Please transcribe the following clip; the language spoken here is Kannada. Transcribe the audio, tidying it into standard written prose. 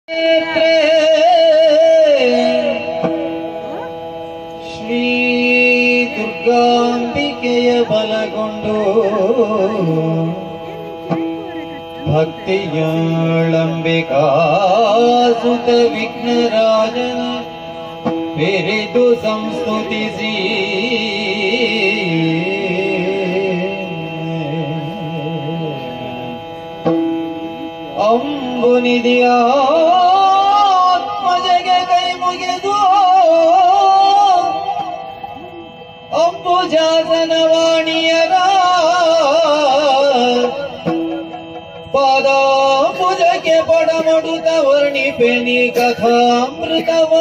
ಶ್ರೀ ದುರ್ಗಾಂಬಿಕೆಯ ಬಲಗೊಂಡು ಭಕ್ತಿಯಾಳಂಬಿಕಾ ಸುತ ವಿಘ್ನರಾಜನ ಬೆರೆದು ಸಂಸ್ತುತಿಸಿ ಅಂಬುನಿಧಿಯಾತ್ಮಜಗೆ ಕೈ ಮುಗಿದು ಅಂಬುಜಾಸನವಾಣಿಯರ ಪಾದಾಂಬುಜಕ್ಕೆ ಪಡಮಡುತ್ತ ವರ್ಣಿಪೆನಿ ಕಥಾಮೃತವ